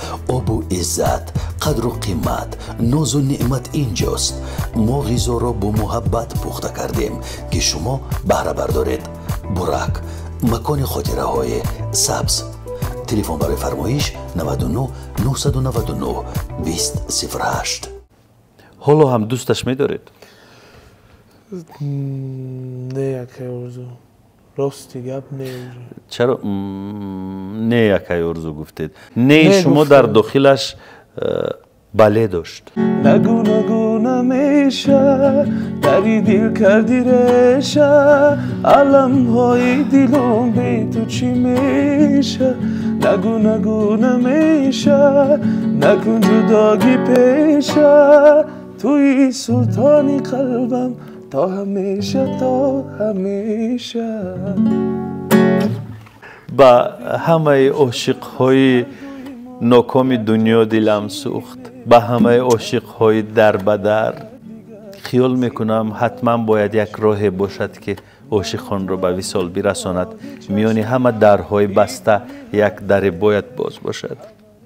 آب و عزت، قدر و قیمت، ناز و نعمت اینجاست. ما غذا را با محبت پخته کردیم که شما بهره بردارید. برک، مکان خاطره های سبز. تلفن برای فرمایش 99 999 2008. حالا هم دوستش می‌دارید؟ نه یک ارزو راستی گپ نه. چرا نه یک ارزو گفتید؟ نه شما در داخلش بله داشت. نگو نگو نمیشه دری دل کردی ریشه، علم های دلم بی تو چی میشه. نگو نگو نمیشه نکن جداگی پیشه، توی سلطانی قلبم تا همیشه تا همیشه. با همه عاشق‌های ناکام دنیا دلم سوخت، با همه عاشق‌های در بدر. خیال میکنم حتما باید یک راه باشد که عاشقان را به وصال برساند. میان همه درهای بسته یک در باید باز باشد.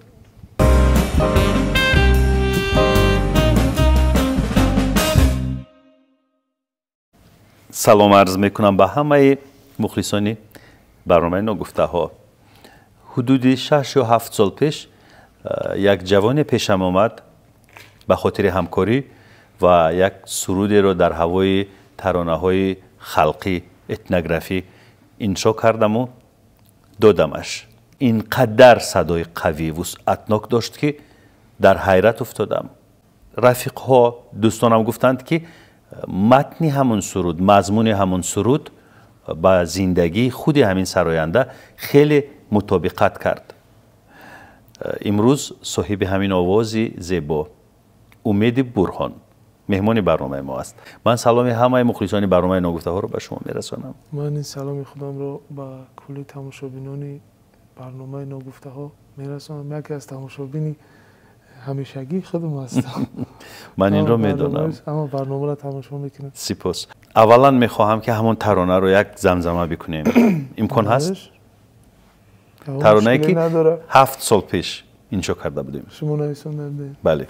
سلام عرض میکنم به همه مخلصانی برنامه نگفته ها. حدود 6 یا 7 سال پیش یک جوان پیشم آمد به خاطر همکاری و یک سرودی را در هوای ترانه های خلقی اتنوگرافی انشا کردم و دادمش. اینقدر صدای قوی و وسعتناک داشت که در حیرت افتادم. رفیق ها دوستانم گفتند که متن همون سرود، مضمون همون سرود با زندگی خود همین سراینده خیلی مطابقت کرد. امروز صاحب همین آوازی زیبا امید برهان مهمان برنامه ما است. من سلام همه مخلصان برنامه نگفته ها رو به شما میرسانم. من این سلام خودم رو به کل تماشابینان برنامه نگفته ها میرسانم. یکی از تماشابین همیشگی خودم هستم. من این رو میدونم. اما برنامه را تماشا میکنم. سپاس. اولا میخواهم که همون ترانه رو یک زمزمه بکنیم. امکان هست؟ ترانه‌ای که 7 سال پیش اینجا کرده بودیم. شما نویسنده؟ بله.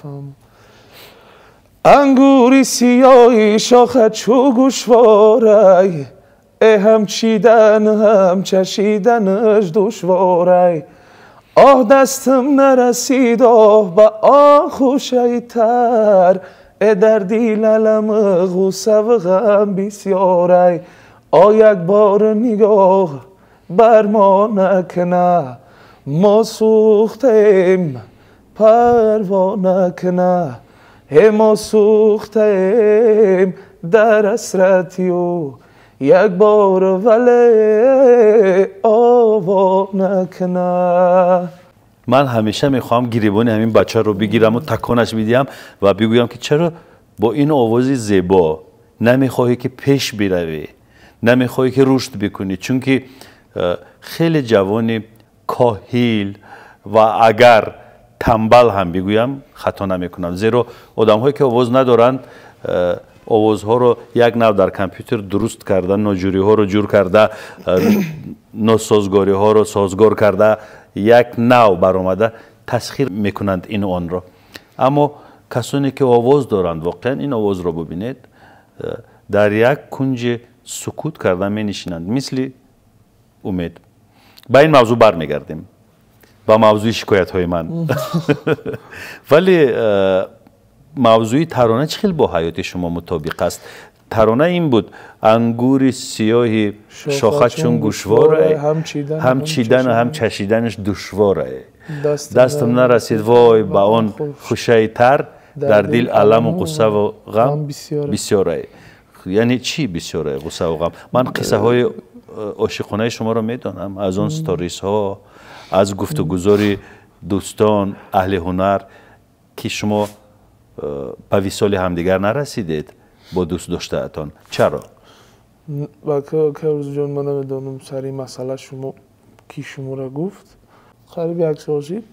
انگوری سیاهی شاخه چو گوشواره، هم چیدن هم چشیدنش دشواره. آه دستم نرسید آه به آه خوشی تر، در دیلم غصه و غم بسیاره. آه یک بار نگاه بر ما نکنه، ما سوختیم پروا نکنه. ما سوختیم در اسرتی و یک بار ولی آوا نکنه. من همیشه میخوام گریبان همین بچه رو بگیرم و تکانش بدیم و بگویم که چرا با این آوازی زیبا نمیخواهی که پیش بروی، نمیخواهی که رشد بکنی. چون که خیلی جوان کاهل و اگر تنبل هم بگویم خطا نمیکنم، زیرا آدم هایی که آواز ندارند آوازها رو یک نوع در کامپیوتر درست کرده، ناجوری ها رو جور کرده، ناسازگاری ها رو سازگار کرده، یک نوع برآمده تسخیر میکنند این آن را. اما کسانی که آواز دارند واقعا این آواز را ببینید در یک کنج سکوت کرده می نشینند. مثل امید. با این موضوع برمیگردیم، با موضوع شکایت های من. ولی موضوع ترانه خیلی با حیات شما مطابق است. ترانه این بود: انگور سیاهی شاخه چون گوشواره، هم چیدن و هم چشیدنش دشواره. دستم نرسید وای با آن خوشی تر، در دل علم و قصه و غم بسیاره. یعنی چی بسیاره قصه و غم؟ من قصه های عاشقانه شما رو میدونم، از اون ستاریس ها، از گفتگوزار دوستان اهل هنر که شما به وصال همدیگر نرسیدید با دوست داشته‌تان. چرا؟ که روز جان من نمیدونم سری مسئله شما کی شما را گفت قریب یک سال شد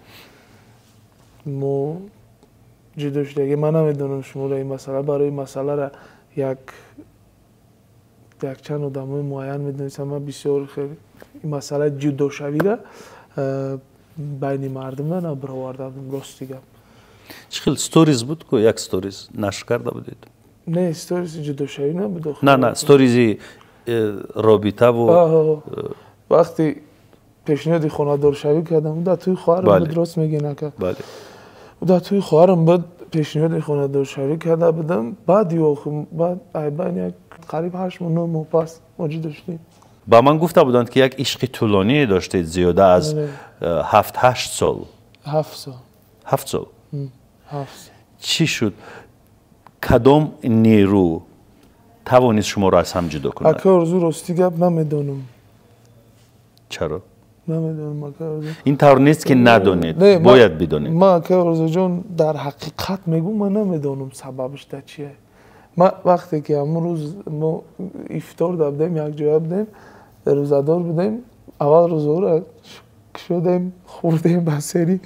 ما جدا شدگی. من نمیدونم شما را این مسئله برای مسئله را یک چند آدمای معین میدونستم. من بسیار خیلی این مسئله جدا شوی را بین مردم نبرآورده بودم راستی گپ. چه خیلی ستوریز بود که یک ستوریز نشر کرده بودید؟ نه استوریز جداشویی نبود. نه استوریزی رابطه و وقتی پیشنهاد خانه‌دار شوی کردم در توی خواهرم بود راست میگی نکرد. بله. در توی خواهرم بود پیشنهاد خانه‌دار شوی کرده بودم بعد یک قریب 8 ماه 9 ماه پس موجود داشتیم. با من گفته بودند که یک عشق طولانی داشتید زیاده از 7-8 سال. 7 سال. 7 سال. 7 سال. چی شد؟ کدام نیرو توانست شما را از هم جدا کند؟ اکه ارزو راستی گپ نمیدونم. چرا؟ نمیدونم اکه ارزو. این طور نیست که ندانید، باید بدانید. ما اکه ارزو جان در حقیقت میگم من نمیدونم سببش در چیه. ما وقتی که امروز ما افطار دادیم یک جای بودیم روزدار بودیم اول روزا را شدیم خوردیم بسری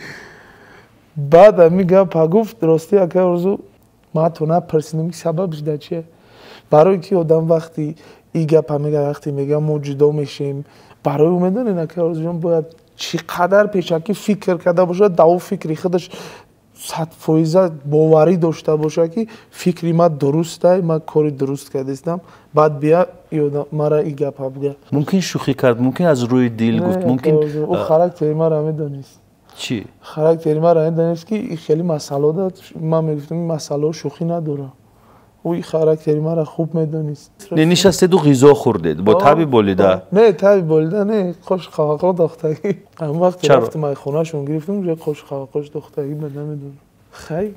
بعد می گپ گفت راستی اکه ارزو ما تو نپرسیدم که سببش در چیه. برای که آدم وقتی این گپ میگه وقتی میگه ما جدا میشیم برای او میدونین اکه ارزو جان باید چقدر پیشکی فکر کرده باشه دو فکری خودش 100% باوری داشته باشه که فکری ما درسته ما کاری درست کردم بعد بیا مرا این گپ بگه. ممکن شوخی کرد، ممکن از روی دل گفت، ممکن او خاراکتر ما را میدونست. چی؟ خاراکتر ما را میدونست که خیلی مسئله داد ما میگفتم این مسئله شوخی نداره. او خاراکتر ما را خوب میدونست. نه نشستید و غذا خوردید با تبی بولیده؟ نه تبی بولیده نه خوش خواهق دختگی. اون وقت رفتم خونه شون گرفتم اونجا خوش خواهقش دختگی من نمیدونم. خیلی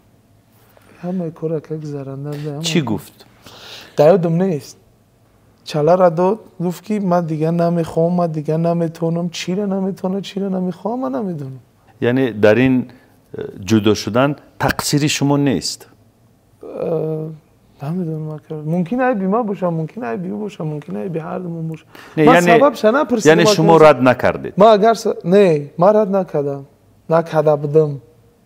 همه کار که گذرانده. چی گفت؟ یادم نیست. چاله را داد گفت که من دیگه نمیخوام من دیگه نمیتونم چی را نمیتونه چی را نمیخوام من نمیدونم. یعنی در این جدا شدن تقصیری شما نیست؟ نمیدونم ممکنه ای بی ما باشه ممکنه ای بی او باشه ممکنه ای بی هر دومون باشه. من سببش نپرسیدم. یعنی شما رد نکردید؟ ما اگر نه ما رد نکردم نکرده بودم.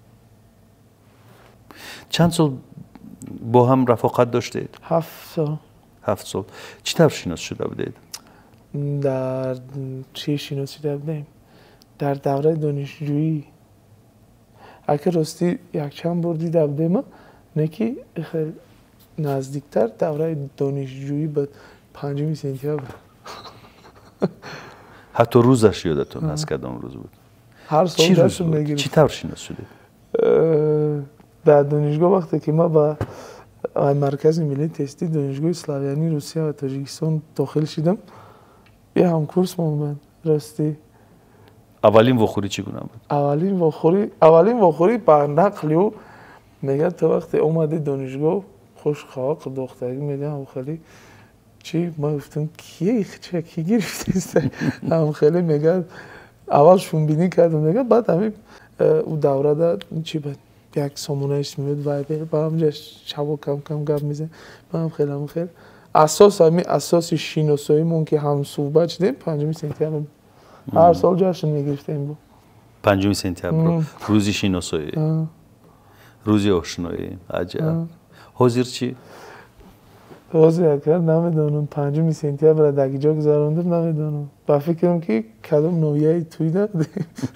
چند سال با هم رفاقت داشتید؟ 7 سال. 7 سال. چطور شناس شده بودید؟ در چی شناسی شده بودیم؟ در دوره دانشجویی. اگه راستی یک چند بار دیده بودیم نه که خیلی نزدیکتر دوره دانشجویی به 5 سپتامبر. حتی روزش یادتون هست کدام روز بود؟ هر سال داشتم میگیرم. چی طور شناس شدید؟ در دانشگاه وقتی که ما با مرکز ملی تستی دانشگاه اسلاویانی روسیه و تاجیکستان داخل شدم یه همکورس من راستی. اولین واخوری چگونه بود؟ اولین واخوری با نقلی و میگه تو وقتی اومدی دانشگاه خوش خواهق دختری میگم خیلی چی ما گفتم کی گرفتی هم خیلی میگه اول شون بینی کردم میگه بعد همین او دوره داد چی بود یک سامونهش میاد وای با هم شب کم گپ میزنه با هم خیلی اساس شیناساییمون که هم صحبت شدیم 5 سپتامبر هر سال جشن میگرفتیم بود. 5 سپتامبر روزی شیناسایی روزی آشنایی. عجب. حاضر چی؟ حاضر کرد نمیدونم 5 سپتامبر در کجا گذروندم نمیدونم با فکرم که کدام نویای توی دادیم.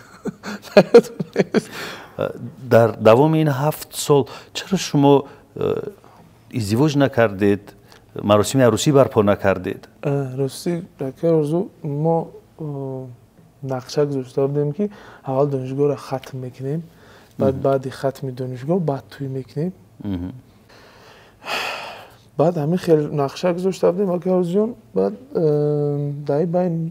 در دوام این 7 سال چرا شما ازدواج نکردید؟ مراسم عروسی برپا نکردید؟ راستی رکه ارزو ما نقشه گذاشته بودیم که اول دانشگاه را ختم میکنیم بعد ختم دانشگاه بعد توی میکنیم بعد همین خیلی نقشه گذاشته بودیم رکه ارزو جان بعد دایی بین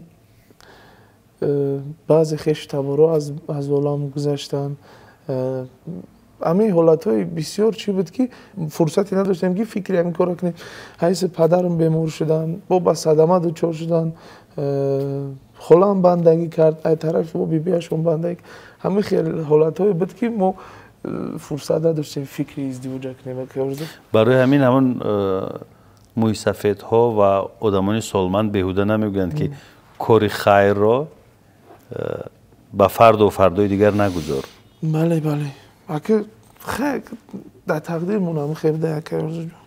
بعضی خیش تبارا از علام گذاشتن همین حالتهای بسیار چی بود که فرصتی نداشتیم که فکری همین کار کنیم. حیث پدرم بیمار شدن با صدمه دچار شدن خالم بندگی کرد ای طرف و بیبیشون بندگی همین خیلی حالتهای بود که ما فرصت نداشتیم فکری ازدواج کنیم. برای همین همون موی سفیدها و آدمان سالمند بهوده نمیگویند که کار خیر را با فرد و فردای دیگر نگذار. بله اگه خیر در تقدیرمون هم خیر ده که ارزو جان.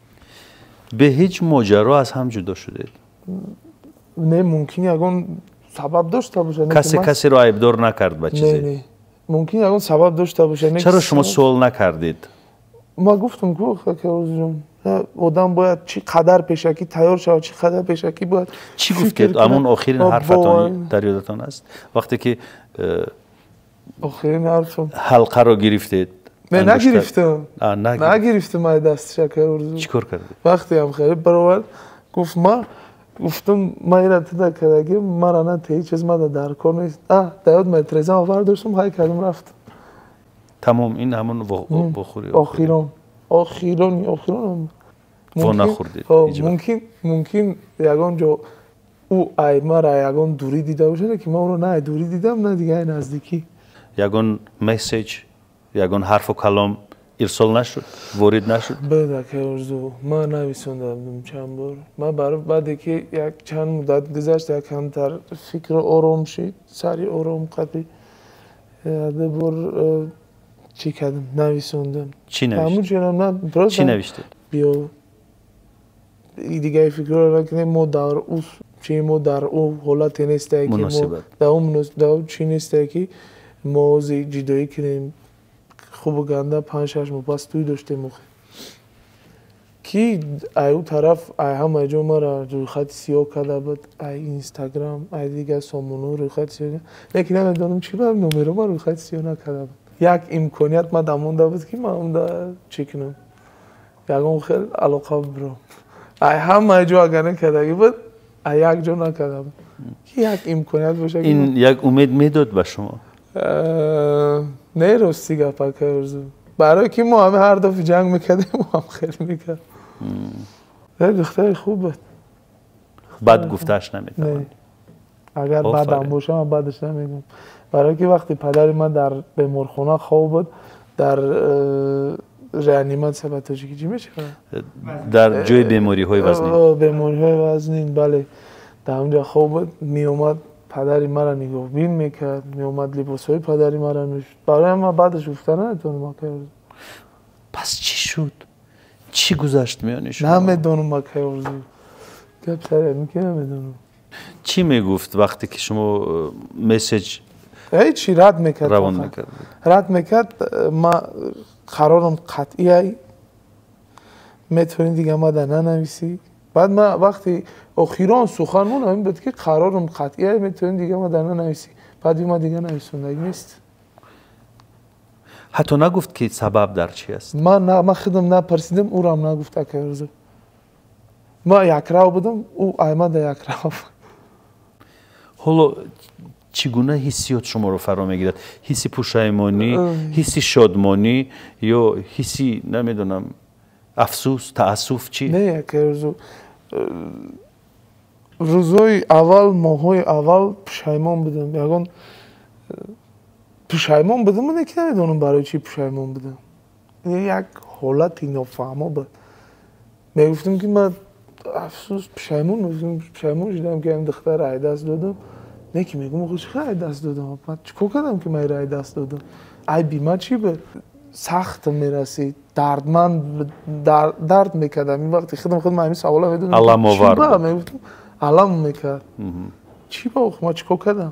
به هیچ ماجرا از هم جدا شدید؟ نه ممکنه اگه سبب داشته باشه. کسی رو عیبدار نکرد با چیزی؟ نه ممکن یگان سبب داشته باشه. چرا شما سوال نکردید؟ ما گفتم که جون آدم باید چی قدر پیشکی تیار شود، چی قدر پیشکی باید چی گفتید؟ همون آخرین حرفتان در یادتان است وقتی که آخرین حرفم حلقه رو گرفتید؟ نه نگرفتم ای دست شکر. چی کار کردید؟ وقتی هم خیلی برابر گفت گفتم ما ایران تدا کردگی ما را نه تی چیز ما در کار نیست. دایود مترزم آورد داشتم های کردم رفتم تمام. این همون بخوری آخیران نخوردید؟ ممکن یگان جا او ای ما را یگان دوری دیده باشه که ما اون رو نه دوری دیدم نه دیگه نزدیکی. یگان مسیج یگان حرف و کلام ارسال نشد، وارد نشد؟ بده که ارزو ما نویسوندم چند بار. ما برای بعد که یک چند مدت گذشت یک کمتر فکر آرام شد، سری آرام قدی یه بار چی کردم نویسوندم. چی نوشتید؟ چی نوشتید؟ بیا دیگه فکر رو نکنیم ما در او چی ما در او حالت نیسته که ما در چی نیسته که ما جدایی کنیم خوب و گنده 5-6 ماه پس توی داشتیم کی ایو طرف ای همه جا ما را روی خط سیاه کرده بود، ای اینستاگرام ای دیگه سامونو روی خط سیاه لیکن نمیدونم چی باید نمره ما روی خط سیاه نکرده بود. یک امکانیت ما دمونده بود که ما هم چی کنم یکم خیلی علاقه برام ای همه جا اگر نکرده بود ای یک جا نکرده بود که یک امکانیت باشه. این یک امید میداد به شما؟ نه راستی گپا کرد برای که ما همه هر دفعه جنگ میکردیم ما هم خیلی میکرد. دختر خوب بود. بد گفتش نمیتونم. اگر بدم باشه من بدش نمیگم. برای که وقتی پدر من در بیمارخانه خواب بود در رانیمات سباتوژیکی چی میشه؟ در جای بیماری های وزنی. بیماری های وزنی بله. در اونجا خواب بود می اومد پدری مرا نگاه بین میکرد، می اومد لباس های پدری مرا میشد. برای ما بعدش گفتن نتونم ما کرد. پس چی شد؟ چی گذشت میانی شما؟ نمیدونم ما کرد. گپ سر میکنه نمیدونم. چی میگفت وقتی که شما مسیج هیچی رد میکرد؟ روان میکرد. رد میکرد ما قرارم قطعی میتونی دیگه ما در ننویسی. بعد ما وقتی اخیران سخنمون همین بود که قرارم قطعیه میتونیم دیگه ما در ننویسی. بعد ما دیگه نویسوندگی نیست. حتی نگفت که سبب در چی است؟ ما خودم نپرسیدم او را هم نگفت اکرزه. ما یک راو بودم او احمد یک راو. حالا چگونه حسیات شما رو فرا میگیرد؟ حسی پشیمانی، حسی شادمانی یا حسی نمیدونم افسوس، تأسف چی؟ نه اکرزه روزای اول ماهای اول پشیمان بودم. یگان پشیمان بودم من که نمیدونم برای چی پشیمان بودم. یک حالتی نافهمه بود. میگفتم که من افسوس پشیمان شدم که این دختر ای دست دادم. نه که میگم خودش خیلی دست دادم. من چیکار کردم که من رای دست دادم؟ ای بیمه چی بود؟ سخت میرسید درد میکردم. این وقتی خودم همین سوالا میدونم علم آورد علم میکرد چی با ما چیکار کردم؟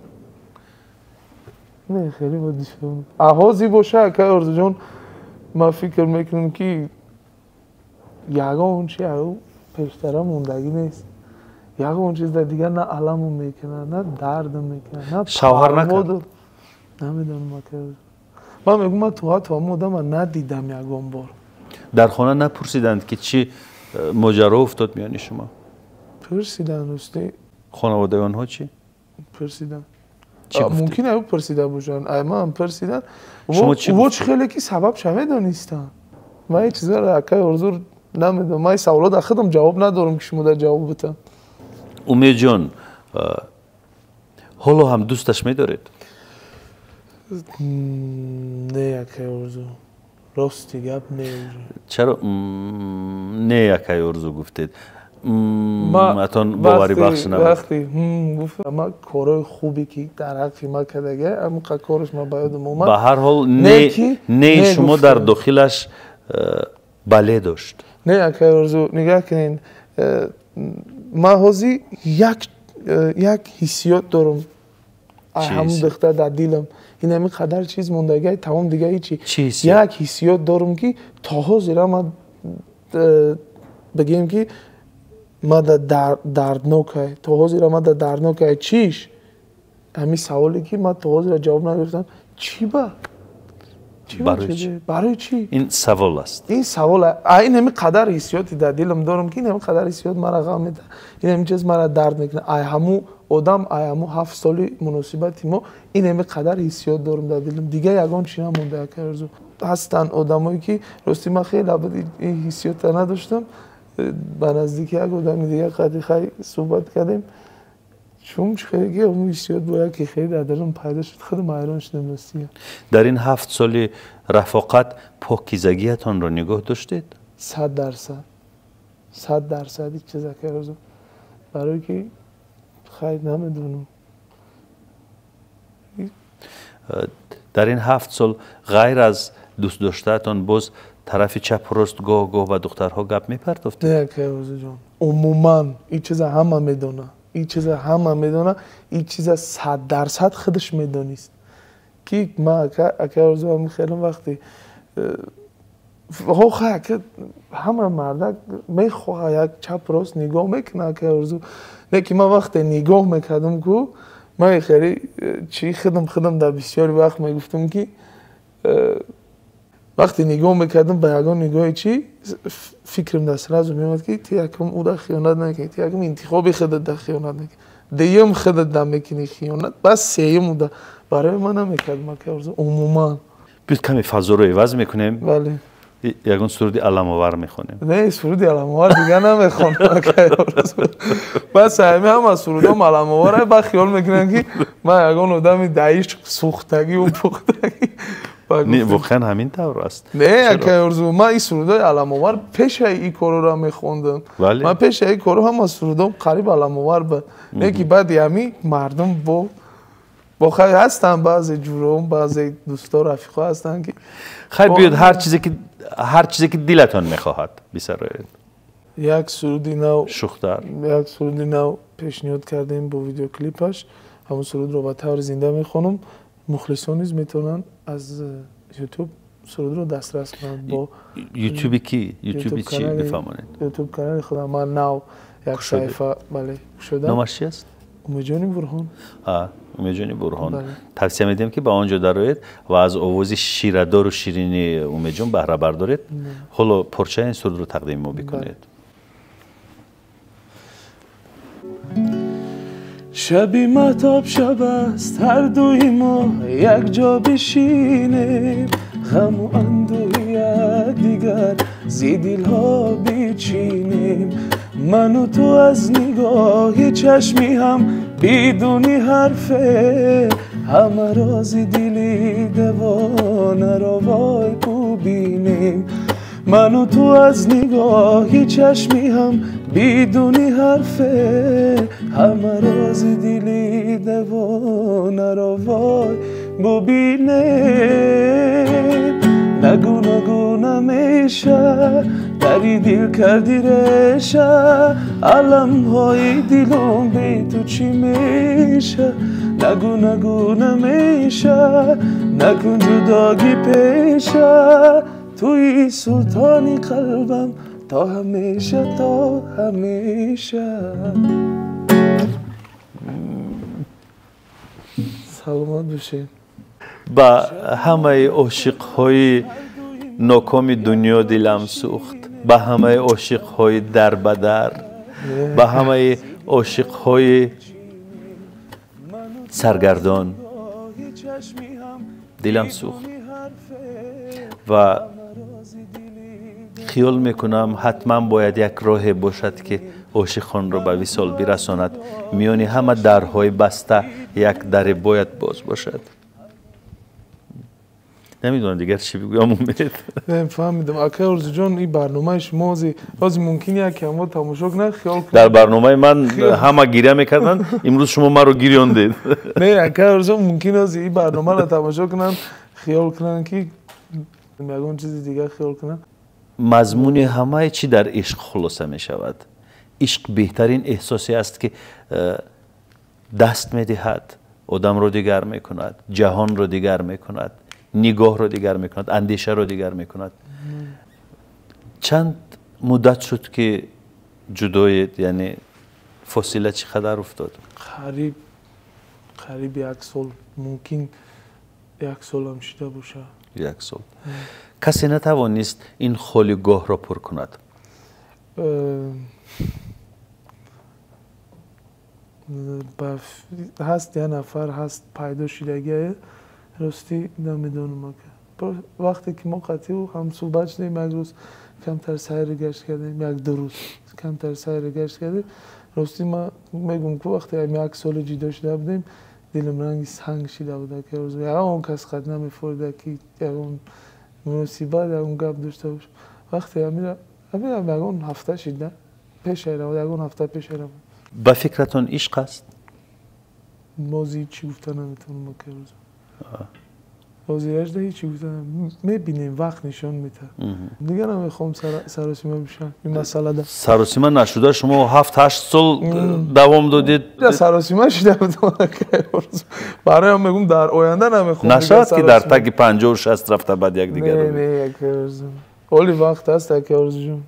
نه خیلی بودی شدم احازی باشه که ارزو جان ما فکر میکنم که یگان چی او پیشتره موندگی نیست. یگان چیز دیگه نه علم میکنه نه درد میکنه نه شوهر نکرد. نمیدونم ما که من میگم من تو هم من ندیدم یگان بار. در خانه نپرسیدند که چی ماجرا افتاد میانی شما؟ پرسیدن راستی. خانواده آنها چی؟ پرسیدن. ممکنه او پرسیده باشن. اما هم پرسیدن. شما چی گفت؟ خیلی که سبب شما دانستن. من این چیزا را اکای ارزو نمیدونم. من سوالات خودم جواب ندارم که شما در جواب بتم. امید جان حالا هم دوستش میدارید؟ نه اکای ارزو. راستی گپ نه. چرا نه اکای ارزو گفتید؟ اتون باوری بخش نبود. وقتی گفتم اما کارهای خوبی که در حق ما کردگه اما کارش ما باید اومد. به هر حال نه شما در داخلش بله داشت. نه اکای ارزو نگاه کنین ما حاضی یک حسیات دارم همون دختر در دلم این همین قدر چیز موندگی تمام دیگه هیچی یک حسیات دارم که تا زیرا ما بگیم که ما دردناکه تا زیرا ما دردناکه چیش همین سوالی که ما تا زیرا جواب نگرفتم چی با برای چی این سوال است این سوال این همین قدر حسیاتی در دلم دارم که این همین قدر حسیات مرا غم میده این همین چیز مرا درد میکنه ای همو آدم ای همو 7 سالی مناسبت ما این همین قدر حسیات دارم در دلم دیگه یگان چی نمونده که ارزو هستن آدمایی که راستی من خیلی ابد این حسیات نداشتم به نزدیک یک آدم دیگه خیلی صحبت کردیم چون خیلی اون حسیات باید که خیلی در دلم پیدا شد خیلی حیران شدم راستی در این 7 سال رفاقت پاکیزگیتان را نگاه داشتید 100% 100% هیچ چیز که ارزو برای که خیلی نمیدونم در این 7 سال غیر از دوست داشتهتان باز طرف چپ راست گاه و دخترها گپ میپرداختید نه که ارزو جان عموما این چیز همه میدونه این چیز همه میدونه این چیز 100% خودش میدونیست که ما اکه ارزو هم خیلی وقتی که همه مرده میخواه یک چپ راست نگاه میکنه که ارزو نه که ما وقتی نگاه میکردم که من خیلی چی خودم در بسیاری وقت میگفتم که وقتی نگاه میکردم به یگان نگاه چی فکرم در سر ازم میامد که تی یکم او در خیانت نکنی تی یکم انتخابی خودت در خیانت نکنی دیم خودت در میکنی خیانت بس سیم او در برای من نمیکردم که ارزو عموما بیاد کمی فضا رو عوض میکنیم بله یگان سرودی علم‌آور میخونیم نه سرودی علم‌آور دیگه نمیخونم بس همه از سرودام علم‌آوره با خیال میکنن که من یگان آدمی دایش سوختگی و پختگی نه واقعا همین طور است نه که ارزو من این سرودای علم‌آور پیش این کارو را میخوندم من پیش این کارو هم از سرودام قریب علم‌آور بود نه که بعد همین مردم با خیلی هستن بعضی جورم بعضی دوستا رفیقا هستن که خیر بیاد هر چیزی که دلتان میخواهد بسرایید یک سرودی نو شوختر یک سرودی نو پیشنهاد کردیم با ویدیو کلیپش همون سرود رو به طور زنده میخونم مخلصان نیز میتونن از یوتیوب سرود رو دسترس کنن با یوتیوبی کی یوتیوبی چی بفهمونید یوتیوب کانال خودم من نو یک صفحه بله شده نامش چی است امیدجان برهان امیدجان برهان توصیه میدیم که به آنجا درآیید و از آواز شیردار و شیرینی امیدجان بهره بردارید حالا پارچه این سرود رو تقدیم ما بکنید شبی مهتاب شب است هر دوی ما یک جا بشینیم غم و اندوه یک دیگر زی دلها بیچینیم من و تو از نگاه چشمی هم بدونی حرفه همه راز دلی دوانه را وای ببینیم من و تو از نگاه چشمی هم بدونی حرفه همه راز دلی دوانه را وای ببینیم نگو نمیشه دری دل کردی رشه علم های دلم بی تو چی میشه نگو نمیشه نکن جداگی پیشه توی سلطانی قلبم تا همیشه سلامت باشین با همه عاشق‌های ناکام دنیا دلم سوخت با همه عاشق‌های در بدر با همه عاشق‌های سرگردان دلم سوخت و خیال میکنم حتما باید یک راه باشد که عاشقان را به وصال برساند میانی همه درهای بسته یک در باید باز باشد نمیدونم دیگر چی بگویم امید فهمیدم اکه ارزو جان این برنامه شما از ممکنه که ما تماشا کنه خیال در برنامه من همه گیره میکردن امروز شما ما رو گیریاندید نه اکه ارزو ممکنه از این برنامه رو تماشا کنن خیال کنن که میگم چیز دیگه خیال کنن مضمون همه چی در عشق خلاصه می شود عشق بهترین احساسی است که دست میدهد آدم رو دیگر میکند، جهان رو دیگر میکند، نگاه رو دیگر میکند، اندیشه رو دیگر میکند. چند مدت شد که جدایید؟ یعنی فاصله چقدر افتاد؟ قریب 1 سال، ممکن 1 سال هم شده باشه. 1 سال. کسی نتوانست این خالیگاه را پر کند؟ هست یه نفر هست پیدا شدگی، راستی نمیدونم که وقتی که ما قطعی هم صحبت شدیم، یک روز کمتر سیر گشت کردیم، 1-2 روز کمتر سیر گشت کردیم. راستی ما میگم که وقتی 1 سال جدا شده بودیم دلم رنگ سنگ شده بود که روز اون کس خط نمیفورده که اون مصیبت اون گپ داشته باشه. وقتی همین اون هفته شده پیش ایره بود، اون هفته پیش ایره بود. با فکرتون عشق است؟ موضوع چی گفتن نمیتونم که روز موضوعش ده هیچی گفتن میبینیم وقت نشان میده. دیگه نمیخوام سراسیمه بشن این مسئله ده. سراسیمه نشده شما 7-8 سال دوام دادید؟ سراسیمه شده بودم که برای هم میگم در آینده نمیخوام نشد که در تگ 50 و 60 رفته بعد یک دیگر رو نه یک روز اولی وقت هست یک روز جون.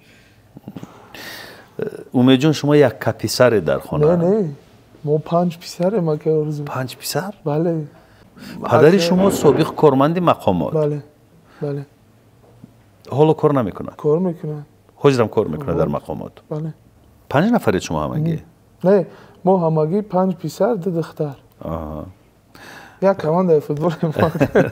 امید جون شما یک پسر در خانه؟ نه ما 5 پسر ما که روز. 5 پسر؟ بله. پدر شما سابق کارمند مقامات؟ بله. حالا کار نمیکنه؟ کار میکنه. حجرم کار میکنه در مقامات؟ بله. 5 نفرید شما همگی؟ نه ما همگی 5 پسر 2 دختر. یک کمانده فوتبال ما.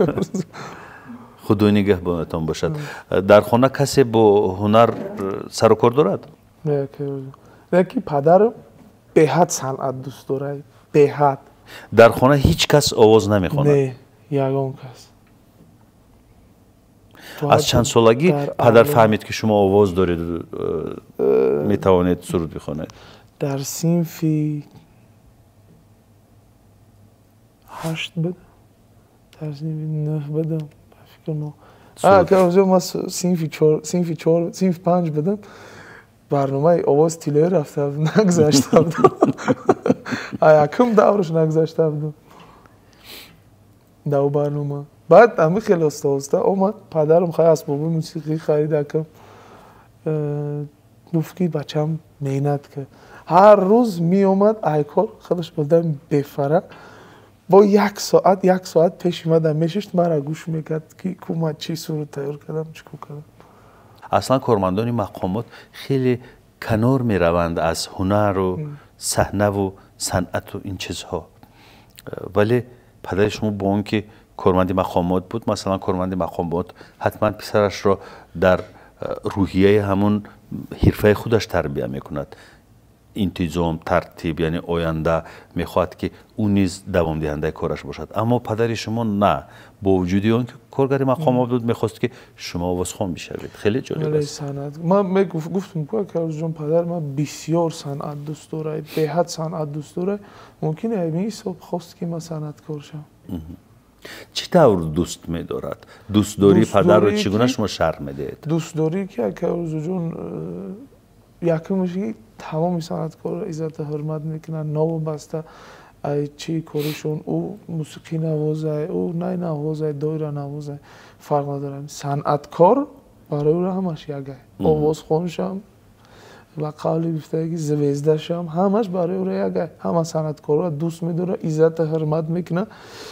خدا نگهبانتان باشد. در خانه کسی با هنر سر و کار دارد؟ نه که پدر به حد صنعت دوست داره، به حد. در خانه هیچ کس آواز نمیخواند؟ نه یگان کس. از چند سالگی پدر فهمید که شما آواز دارید میتوانید سرود بخوانید؟ در صنف 8 بدم، در صنف 9 بدم فکر ما صنف 5 بدم برنامه آواز تیله رفته بود نگذاشته بودم. یکم دورش نگذاشته بودم دو برنامه. بعد همه خیلی آسته اومد پدرم خیلی اسباب موسیقی خرید یکم گفت که بچم مهنت کرد. هر روز می اومد ایکار خودش بودم بفرق با 1 ساعت پیش اومدم میششت مرا گوش میکرد که کومت چی سرود تیار کردم چیکو کردم. اصلا کارمندان مقامات خیلی کنار می روند از هنر و صحنه و صنعت و این چیزها، ولی پدر شما با اون که کارمند مقامات بود، مثلا کارمند مقامات حتما پسرش را در روحیه همون حرفه خودش تربیت میکند، انتظام، ترتیب، یعنی آینده میخواد که اون نیز دوام دهنده کارش باشد. اما پدر شما نه، با وجود اون که کارگر مقامات بود میخواست که شما آوازخوان بشوید. خیلی جالب است. من گفتم که جون پدر من بسیار صنعت دوست داره، به حد صنعت دوست داره. ممکنه همین حساب خواست که من صنعتکار شم. چه طور دوست می‌دارد؟ دوستداری پدر رو چگونه شما شرح میدید؟ دوستداری که جون یکمش تمام صنعتکار عزت حرمت میکنن، نوابسته ای چی کارشون، او موسیقی نوازه، او نوازه، دایره نوازه، فرق نداره. صنعتکار برای او همش یکه. آوازخوانشم و قولی گفتگی زویزدشم همش برای او یکه. همه صنعتکارا دوست می‌داره، عزت حرمت میکنه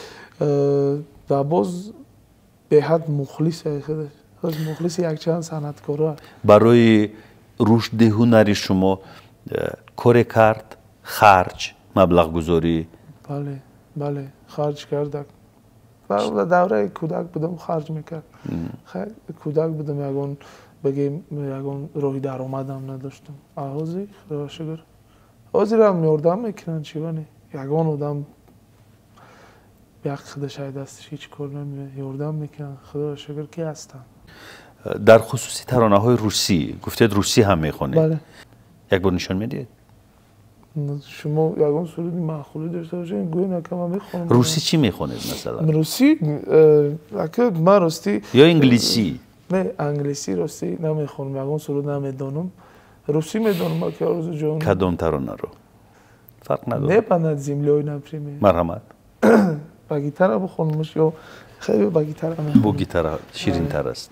و باز به حد مخلص خودش مخلص یک چند صنعتکارا. برای رشد هنری شما کار کرد، خرج، مبلغ گذاری؟ بله خرج کردم. و دوره کودک بودم خرج میکرد. کودک بودم یگان بگیم یگان راهی درآمدم نداشتم. آهازی خدا شکر. آزی را میاردم میکنن چیگانی. یگان آدم یک خودش دستش هیچ کار نمیه یاردم میکنن خدا شکر که هستن. در خصوصی ترانه‌های روسی گفتید روسی هم میخونید؟ بله. یک بار نشان میدید؟ شما یگان سرودی معقولی داشته باشین گوی نکم هم میخونم. روسی چی میخونید مثلا؟ روسی من راستی یا انگلیسی؟ نه انگلیسی راستی نمیخونم، یگان سرود نمیدانم. روسی میدانم که آرزو جان. کدام ترانه رو؟ فرق نداره. نبند زیملوی نپریمه مرحمت. با گیتار بخونمش یا خیلی با گیتار با گیتار شیرین تر است.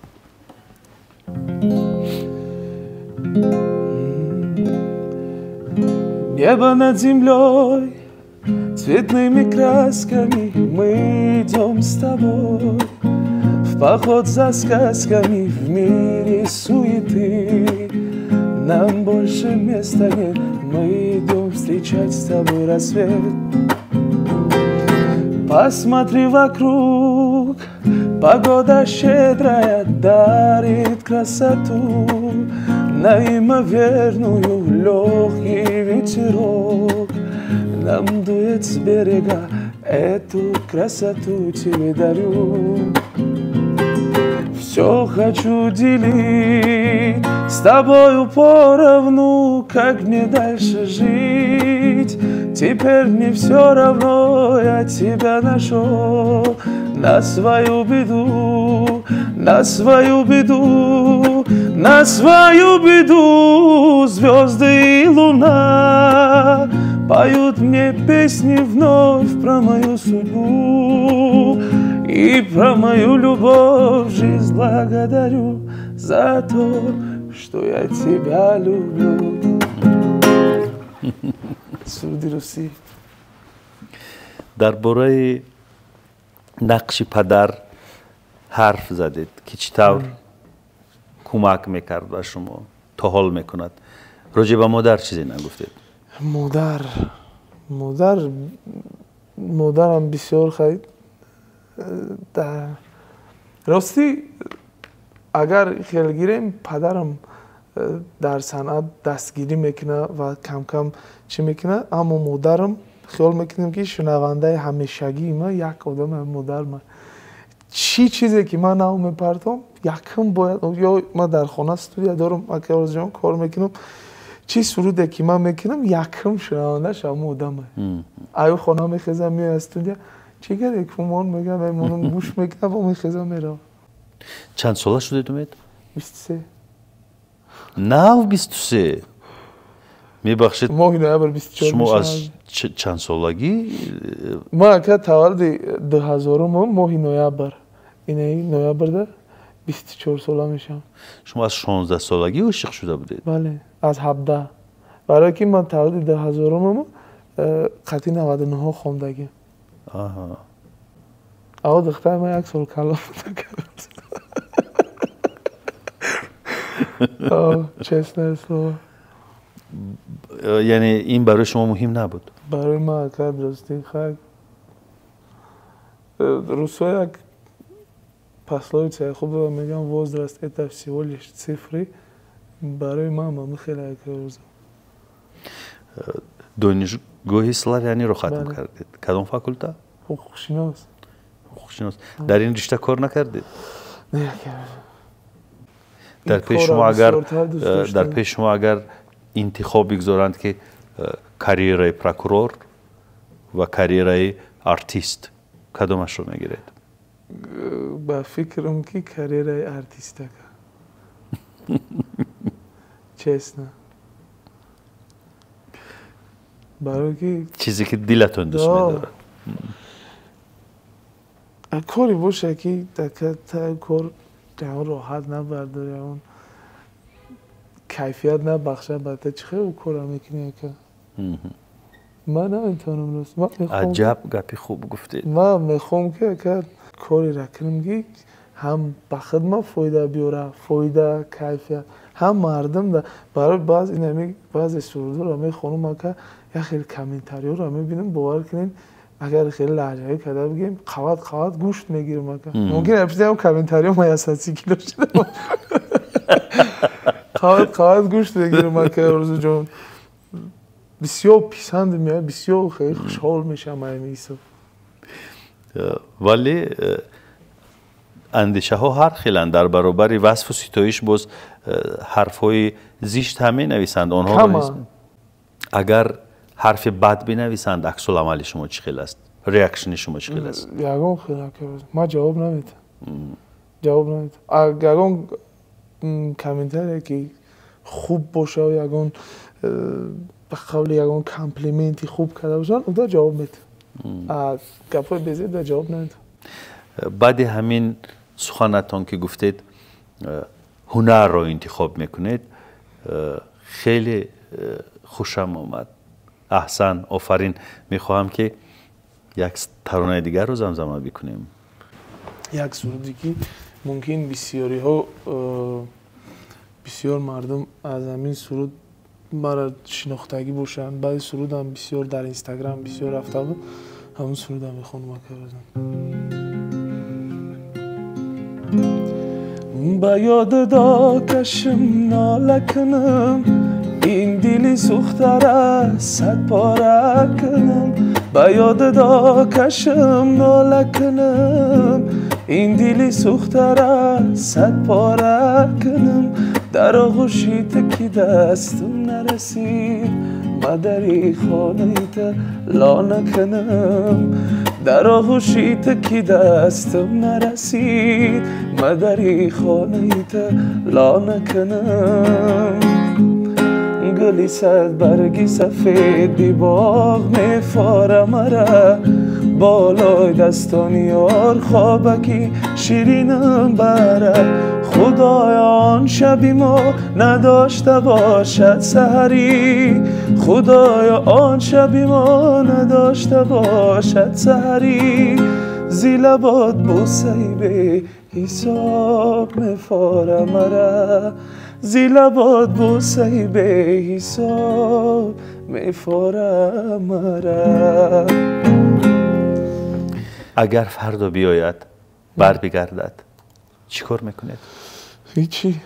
Небо над землей, цветными красками мы идем с тобой в поход за сказками в мире суеты. Нам больше места нет, мы идем встречать с тобой рассвет. Посмотри вокруг, погода щедрая дарит красоту, неимоверную легкий ветерок нам дует с берега, эту красоту тебе дарю. Все хочу делить с тобою поровну, как мне дальше жить. Теперь мне все равно, я тебя нашел на свою беду, на свою беду, на свою беду. Звезды и луна поют мне песни вновь про мою судьбу и про мою любовь. Жизнь благодарю за то, что я тебя люблю. سرودی روسی. درباره نقش پدر حرف زدید که چطور کمک میکرد و شما تا حال میکند. راجع به مادر چیزی نگفتید؟ مادرم بسیار خیلی راستی اگر خیال گیریم پدرم در صنعت دستگیری میکنه و کم کم چی میکنه، اما مادرم خیال میکنیم که شنونده همیشگی ما یک آدم مادر ما چیزی که من نو میپرتم یکم باید، یا ما در خانه استودیو دارم اکبر جان کار میکنم، چی سروده که من میکنم یکم شنونده شما آدمه. آیا خانه میخزم میاد استودیو چی گره که من میگم و منم گوش میکنم و میخزم میرم. چند ساله شده اومد؟ 23. نه 23. میبخشید ماهی نوامبر 24 شما از چند سالگی؟ ما که تولد 2000 ماهی نوامبر، اینه نوامبر ده 24 ساله میشم. شما از 16 سالگی عاشق شده بودید؟ بله از 17. برای که من تولد 2000 قطعی 99 خوندگی. آها. اما دختر من یک سال کلا بوده چسنه اسلام. یعنی این برای شما مهم نبود؟ برای من که درستی خیلی روسو یک پسلوی چه خوب میگم возраст это всего лишь цифры. برای من خیلی روزم. دانشگاه سلاویانی رو ختم کردید. کدام فاکولته؟ حقوق شناس. حقوق شناس. در این رشته کار نکردید؟ نه. در پیش شما اگر انتخاب بگذارند که کاریرای پروکورور و کاریرای آرتیست کدامش رو میگیرید؟ با فکرم که کاریرای آرتیست که چسنه برای که چیزی که دلتون دوست می‌داره. کاری باشه که تا کار اون راحت نبرداره، اون کیفیت نبخشه، بعد چه خیلی کار میکنه که من نمیتونم راست. عجب گپی خوب گفتید. من میخوام که کاری را کنم که هم به خدمت فایده بیاره، فایده کیفیت، هم مردم ده. برای بعض سرودو را میخونم که یا خیلی کامنتاریو را میبینم باور کنین اگر خیلی لحجه‌ای کده بگیم قوات گوشت میگیرم که ممکن ابتدا کامنتاریو ما 130 کیلو شده قوات گوشت میگیرم که روز جون بسیار پسند میاد، بسیار خیلی خوشحال میشم ایسا. ولی اندیشه ها هر خیلن در برابر وصف و ستایش باز حرفای زشت هم نویسند آنها. اگر حرف بد بنویسند عکس العمل شما چی خیلی است؟ ریاکشن شما چی خیلی است؟ یگان خیلی ما جواب نمیدم. یگان کامنتاری که خوب باشه و یگان به قول یگان کامپلیمنتی خوب کرده باشن اونجا جواب میده. گپای بزرگ جواب نمیده. بعد همین سخنتون که گفتید هنر رو انتخاب میکنید، خیلی خوشم اومد. احسن، آفرین. میخواهم که یک ترانه دیگر رو زمزمه بکنیم. یک سرودی که ممکن بسیاری ها بسیار مردم از همین سرود مرا شناختگی باشن. بعد سرود هم بسیار در اینستاگرام بسیار رفته بود. همون سرود هم میخونم با یاد دا کشم ناله کنم، این دلی سوختره صد پاره کنم. با یاد دا کشم ناله کنم، این دلی سوختره صد پاره کنم. در آغوشی تکی دستم نرسید، مادری خانه‌یت لا نکنم. در آغوشی تکی دستم نرسید، مادری خانه‌یت لا نکنم. گلی صد برگی سفید بی باغ میفاره مرا، بالای دستان یار خوابکی شیرینم بره. خدایا آن شبی ما نداشته باشد سحری، خدایا آن شبی ما نداشته باشد سحری. زی لبات بوسه‌ای به حساب میفاره مرا، زی لبات بوسه‌ای به حساب میفاره مرا. اگر فردا بیاید بر بگردد چی کار میکنید؟ هیچی.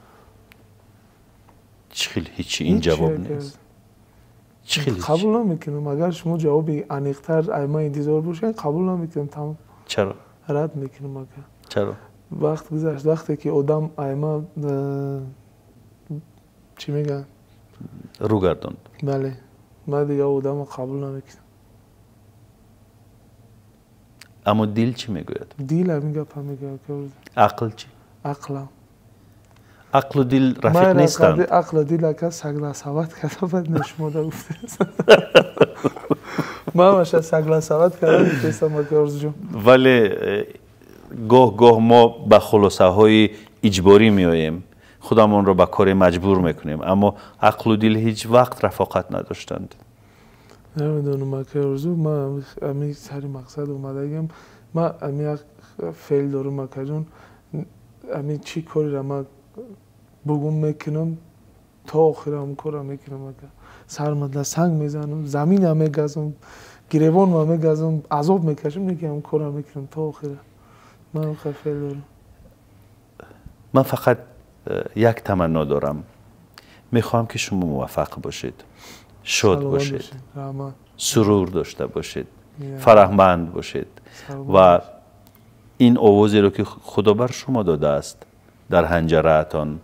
چخیل هیچی این جواب نیست. چخیل قبول نمیکنم. اگر شما جوابی عمیق‌تر ایما انتظار باشین قبول نمیکنم. تمام. چرا؟ رد میکنم. اگر چرا؟ وقت گذشت، وقتی که آدم ایما چی میگن؟ رو گردوند. بله. من دیگه آدم قبول نمیکنم. اما دل چی میگوید؟ دل همین گپ میگه. عقل چی؟ عقلم. عقل و دل رفیق نیستند. من عقل و دل که سگلا سواد کرده بعد نشماده گفته. من همش سگلا سواد کردم میتونستم اکرز جون. ولی گاه ما به خلاصه های اجباری میاییم، خودمون رو به کار مجبور میکنیم، اما عقل و دل هیچ وقت رفاقت نداشتند. نمیدونم اکرز جون. من همین سری مقصد اومدم. من همین فعل دارم اکرز جون. همین چی کاری را من بگم میکنم تا آخر هم کارم میکنم. اگر سرمدل سنگ میزنم، زمین هم میگزم، گریبان هم میگزم، عذاب میکشم، میگم کارم میکنم تا آخر. من خفه دارم. من فقط یک تمنا دارم. میخوام که شما موفق باشید، شاد باشید، سرور داشته باشید، فرحمند باشید و این آوازی رو که خدا بر شما داده است در حنجره‌تان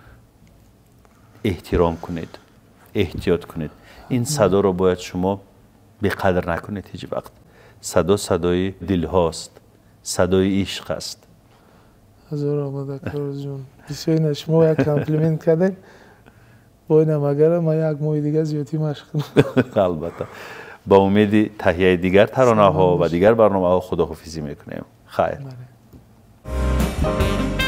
احترام کنید، احتیاط کنید. این صدا رو باید شما بی‌قدر نکنید هیچ وقت. صدا صدای دل هاست، صدای عشق است. هزار آمده کارز جون. بسیاری شما یک کامپلیمنت کردین. باید اگر من یک ماه دیگه زیادی مشق کنم. البته. با امید تهیه دیگر ترانه ها و دیگر برنامه ها خداحافظی میکنیم. خیر.